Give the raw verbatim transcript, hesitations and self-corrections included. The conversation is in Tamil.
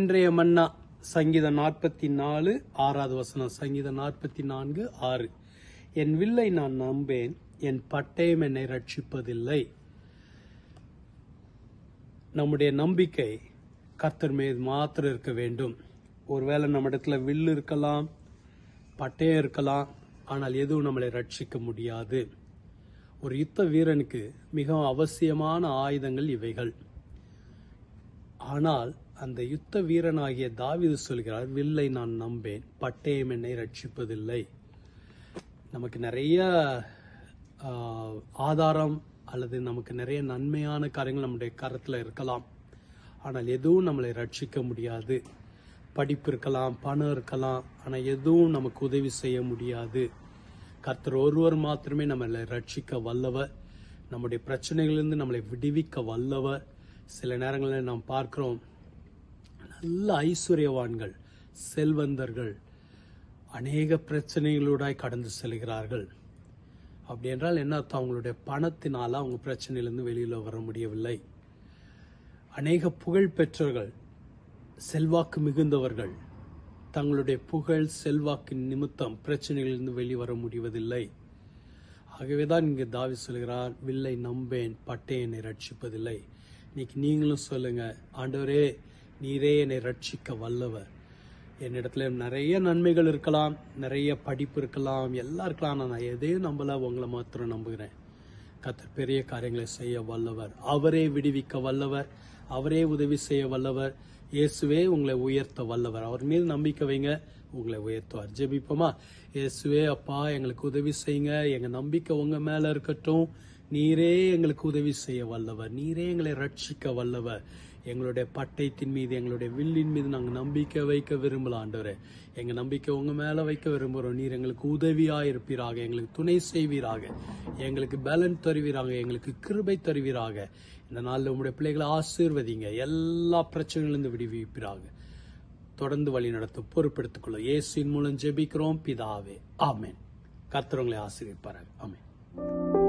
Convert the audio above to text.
இன்றைய மன்னா சங்கீதம் நாற்பத்தி நாலு ஆறாவது வசனம். சங்கீதம் நாற்பத்தி நான்கு ஆறு. என் வில்லை நான் நம்பேன், என் பட்டயம் என்னை ரட்சிப்பதில்லை. நம்முடைய நம்பிக்கை கர்த்தர் மீது மாத்திரம் இருக்க வேண்டும். ஒருவேளை நம்ம இடத்துல வில் இருக்கலாம், பட்டயம் இருக்கலாம், ஆனால் எதுவும் நம்மளை ரட்சிக்க முடியாது. ஒரு யுத்த வீரனுக்கு மிகவும் அவசியமான ஆயுதங்கள் இவைகள். ஆனால் அந்த யுத்த வீரனாகிய தாவீது சொல்கிறார், வில்லை நான் நம்பேன், பட்டயம் என்னை ரட்சிப்பதில்லை. நமக்கு நிறைய ஆதாரம் அல்லது நமக்கு நிறைய நன்மையான காரியங்கள் நம்முடைய கரத்தில் இருக்கலாம், ஆனால் எதுவும் நம்மளை ரட்சிக்க முடியாது. படிப்பு இருக்கலாம், பணம் இருக்கலாம், ஆனால் எதுவும் நமக்கு உதவி செய்ய முடியாது. கர்த்தர் ஒருவர் மாத்திரமே நம்மளை ரட்சிக்க வல்லவர், நம்முடைய பிரச்சனைகளிலிருந்து நம்மளை விடுவிக்க வல்லவர். சில நேரங்களில் நாம் பார்க்கிறோம், நல்ல ஐஸ்வர்யவான்கள், செல்வந்தர்கள் அநேக பிரச்சனைகளூடாய் கடந்து செல்கிறார்கள். அப்படி என்றால் என்ன அர்த்தம்? அவங்களுடைய பணத்தினால அவங்க பிரச்சனையிலிருந்து வெளியில் வர முடியவில்லை. அநேக புகழ் பெற்றவர்கள், செல்வாக்கு மிகுந்தவர்கள் தங்களுடைய புகழ் செல்வாக்கின் நிமித்தம் பிரச்சனைகளிலிருந்து வெளிவர முடிவதில்லை. ஆகவேதான் இங்கு தாவீது சொல்கிறார், வில்லை நம்பேன், பட்டயனை ரட்சிப்பதில்லை. இன்னைக்கு நீங்களும் சொல்லுங்க, ஆண்டவரே நீரே என்னை ரட்சிக்க வல்லவர். என்னிடத்துல நிறைய நன்மைகள் இருக்கலாம், நிறைய படிப்பு இருக்கலாம், எல்லாம் இருக்கலாம், நான் எதையும் நம்பல, உங்களை மாத்திரம் நம்புகிறேன். கர்த்தர் பெரிய காரியங்களை செய்ய வல்லவர், அவரே விடுவிக்க வல்லவர், அவரே உதவி செய்ய வல்லவர். இயேசுவே உங்களை உயர்த்த வல்லவர். அவர் மீது நம்பிக்கை வைங்க, உங்களை உயர்த்துவார். ஜெபிப்போமா? இயேசுவே அப்பா, எங்களுக்கு உதவி செய்யுங்க, எங்க நம்பிக்கை உங்க மேல இருக்கட்டும். நீரே எங்களுக்கு உதவி செய்ய வல்லவர், நீரே எங்களை ரட்சிக்க வல்லவர். எங்களுடைய பட்டயத்தின் மீது, எங்களுடைய வில்லின் மீது நாங்கள் நம்பிக்கை வைக்க விரும்பலாம் ஆண்டவரே. எங்க நம்பிக்கை உங்க மேல வைக்க விரும்புகிறோம். நீர் எங்களுக்கு உதவியா இருப்பீராக, எங்களுக்கு துணை செய்வீராக, எங்களுக்கு பலன் தருவீராக, எங்களுக்கு கிருபை தருவீராக. இந்த நாளில் உங்களுடைய பிள்ளைகளை ஆசீர்வதிங்க, எல்லா பிரச்சனைகளிலிருந்து விடுவிப்பீராக. தொடர்ந்து வழி நடத்த பொறுப்பெடுத்துக் கொள்ள இயேசுவின் மூலம் ஜெபிக்கிறோம் பிதாவே, ஆமென். கர்த்தர் உங்களை ஆசீர்வதிப்பாராக. ஆமென்.